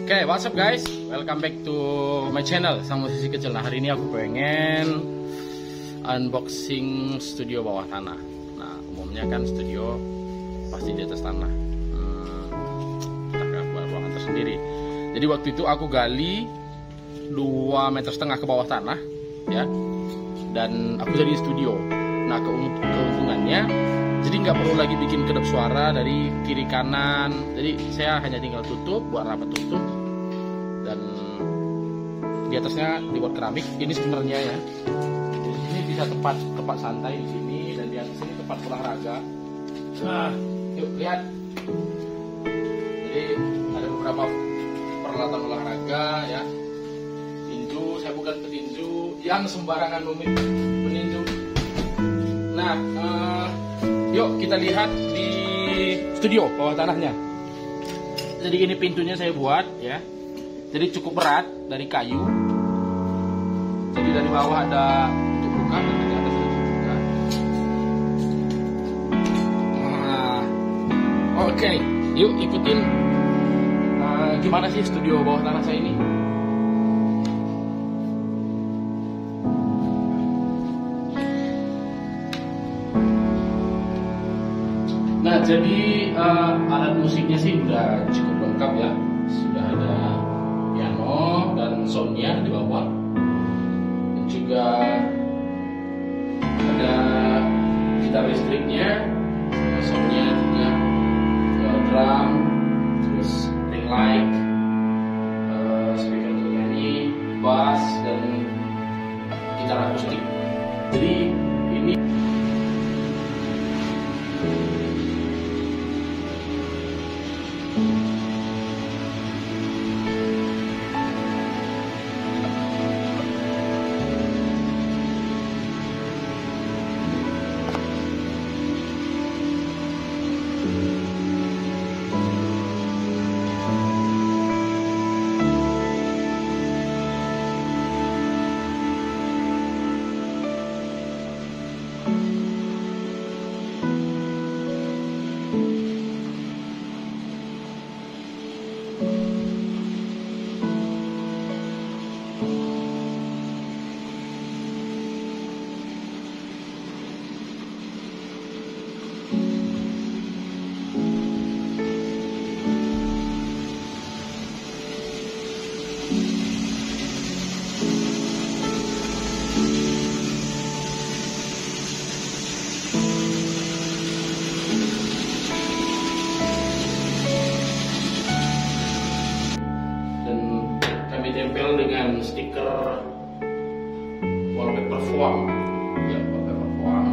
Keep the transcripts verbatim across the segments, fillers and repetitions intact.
Oke, okay, what's up guys? Welcome back to my channel, Sang Musisi Kecil. Nah, hari ini aku pengen unboxing studio bawah tanah. Nah, umumnya kan studio pasti di atas tanah. Hmm, kita akan buat ruangan tersendiri. Jadi waktu itu aku gali dua meter setengah ke bawah tanah, ya. Dan aku jadi studio. Nah, keuntungannya, jadi nggak perlu lagi bikin kedap suara dari kiri kanan. Jadi saya hanya tinggal tutup, buat rapat tutup. Dan di atasnya dibuat keramik. Ini sebenarnya ya. Di sini bisa tempat tempat santai di sini, dan di atas ini tempat olahraga. Nah, yuk lihat. Jadi ada beberapa peralatan olahraga ya. Tinju, saya bukan petinju yang sembarangan memit peninju. Nah, uh, yuk kita lihat di studio bawah tanahnya. Jadi ini pintunya saya buat ya. Jadi cukup berat, dari kayu. Jadi dari bawah ada untuk buka, dan dari atas untuk buka. Nah, oke, okay. Yuk ikutin uh, gimana sih studio bawah tanah saya ini. Nah, jadi uh, alat musiknya sih udah cukup lengkap ya. Sudah ada piano dan soundnya di bawah, dan juga ada gitar listriknya, soundnya juga uh, drum, terus ring light, uh, speaker untuk nyanyi, bass, dan gitar akustik. Jadi ini tempel dengan stiker wallpaper foam ya, wallpaper foam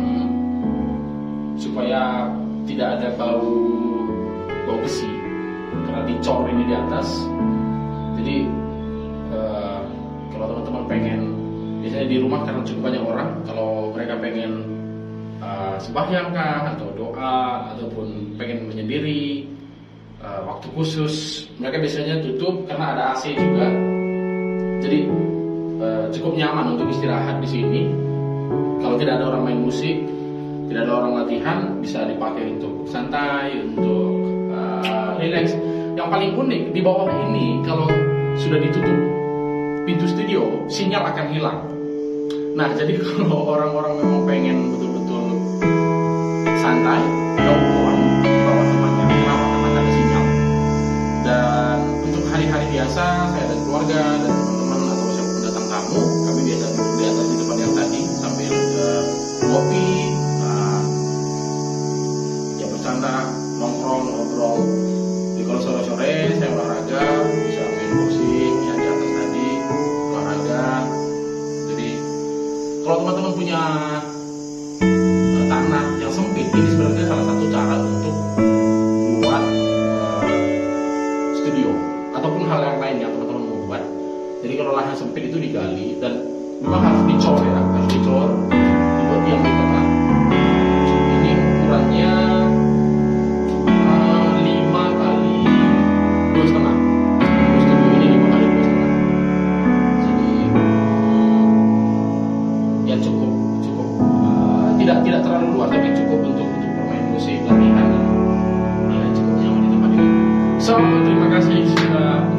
supaya tidak ada bau bau besi karena dicor ini di atas. Jadi uh, kalau teman-teman pengen, biasanya di rumah karena cukup banyak orang, kalau mereka pengen uh, sembahyang kah atau doa ataupun pengen menyendiri uh, waktu khusus, mereka biasanya tutup karena ada A C juga. Jadi uh, cukup nyaman untuk istirahat di sini. Kalau tidak ada orang main musik, tidak ada orang latihan, bisa dipakai untuk santai, untuk uh, relax. Yang paling unik di bawah ini, kalau sudah ditutup pintu studio, sinyal akan hilang. Nah, jadi kalau orang-orang memang pengen betul-betul santai, no phone di bawah tempatnya, kenapa? Karena ada sinyal. Dan untuk hari-hari biasa, saya dan keluarga dan teman-teman atau siapapun datang tamu, kami biasa duduk di atas di tempat yang tadi sambil uh, kopi, uh, ya bercanda, nongkrong, ngobrol. Jadi kalau sore-sore saya olahraga, bisa main boxing yang di atas tadi, olahraga. Jadi kalau teman-teman punya uh, tanah yang sempit, ini sebenarnya salah satu cara untuk buat uh, studio ataupun hal yang lain yang teman-teman mau buat. Jadi kalau lahan sempit itu digali dan memang harus dicor ya, harus dicor, dibuat yang di tengah. Ini ukurannya uh, lima kali dua setengah. Studio ini lima kali dua setengah. Jadi ya cukup cukup uh, tidak tidak terlalu luas, tapi cukup untuk untuk bermain musik, latihan, dan uh, cukup nyaman di tempat ini. So terima kasih sudah